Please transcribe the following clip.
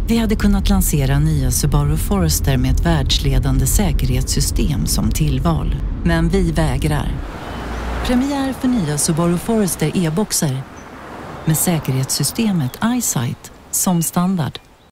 Vi hade kunnat lansera nya Subaru Forester med ett världsledande säkerhetssystem som tillval. Men vi vägrar. Premiär för nya Subaru Forester e-boxer med säkerhetssystemet iSight som standard.